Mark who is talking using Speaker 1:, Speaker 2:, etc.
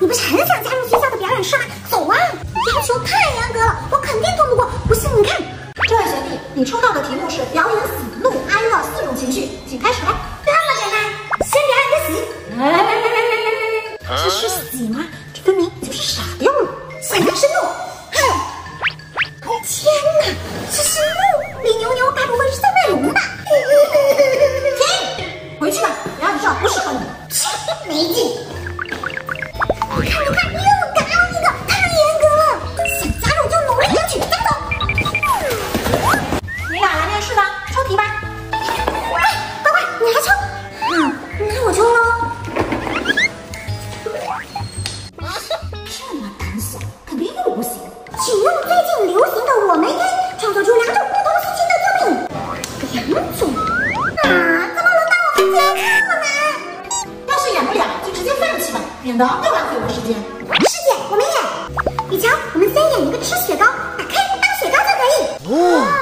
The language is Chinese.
Speaker 1: 不是很想加入学校的表演社吗？走啊！要求太严格了，我肯定通不过。不信你看。
Speaker 2: 这位学弟，你抽到的题目是表演喜怒哀乐4种情绪，请开始吧。
Speaker 1: 这么简单，先表演个喜。
Speaker 2: 这是喜吗？这分明就是傻掉了。
Speaker 1: 现在是怒。哼！天哪，这是怒！李牛牛该不会是在卖萌吧？
Speaker 2: 停！回去吧，表演社不适合你。
Speaker 1: 没劲！你看，又搞一个，太严格了！想加入就努力争取，跟走！
Speaker 2: 你俩来面试了，抽题吧。
Speaker 1: 哎，乖乖，你还抽？那我抽喽。
Speaker 2: 这么胆小，肯定又不行。
Speaker 1: 请用最近流行的我们音创作出2种不同心情的作品。2种？怎么轮到我们接这么难？
Speaker 2: 要是演不了，就直接放弃吧，免得又浪费我时间。
Speaker 1: 师姐，我们演。你瞧，我们先演一个吃雪糕，把开当雪糕就可以。